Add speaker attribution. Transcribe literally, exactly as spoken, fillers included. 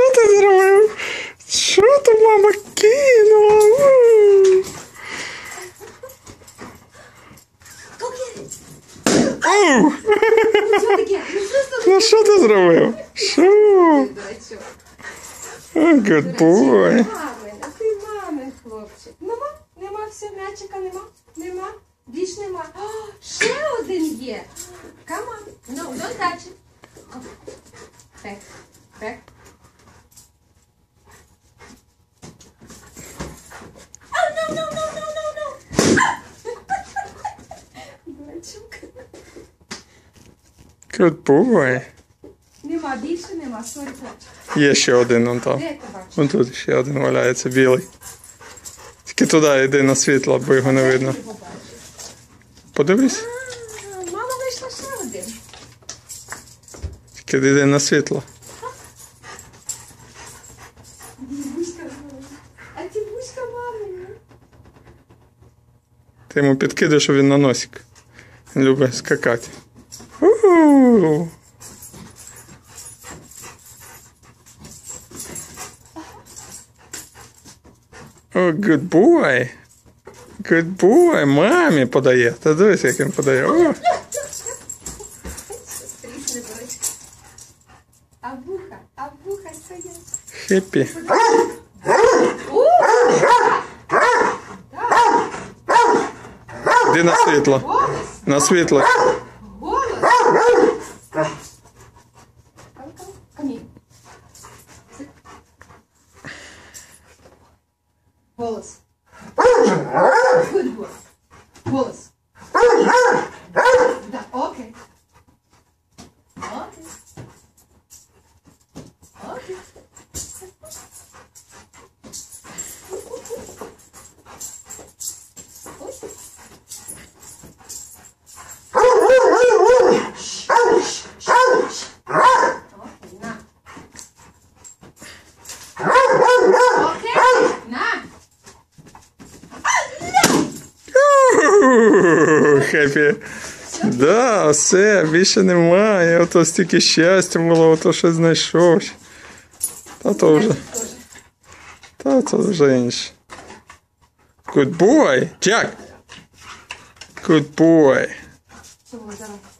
Speaker 1: ти зробив? Що то мама кинула? Оу! Ну що ти зробив? Що? Good boy.
Speaker 2: А ти мамин хлопчик. Нема? Нема все, м'ячика нема? Нема? Більш нема. О, ще один є. Come on. No, don't touch it. Back. Back. Oh, no, no, no, no, no, no. Дурачок.
Speaker 1: Good boy.
Speaker 2: Нема, більше нема. Sorry, хлопчик.
Speaker 1: Є ще один вон там.
Speaker 2: Де ти бачиш?
Speaker 1: Вон тут ще один валяється білий. Тільки туди йди на світло, бо його не видно. Подивись.
Speaker 2: А, мама знайшла ще один.
Speaker 1: Тільки йди на світло.
Speaker 2: Дівуська мама. А дівуська мама.
Speaker 1: Ти йому підкидаєш, щоб він на носик. Він любить скакати. У-ху! О, good boy. Good boy. Мамі подає. Та дивись, як він подає. О!
Speaker 2: Стрісне, дочка. А вуха, а вуха стоять.
Speaker 1: Хеппі. Іди на світло.
Speaker 2: Голос,
Speaker 1: На світло.
Speaker 2: голос. Камінь. Голос. Good boy. Голос. Да, окей. Окей. Окей.
Speaker 1: Хеппі. Да, все, більше немає. Ото стільки щастя було, ото щось знайшов. Та то вже. Та це вже інше. Good boy. Jack. Good boy.
Speaker 2: Давай.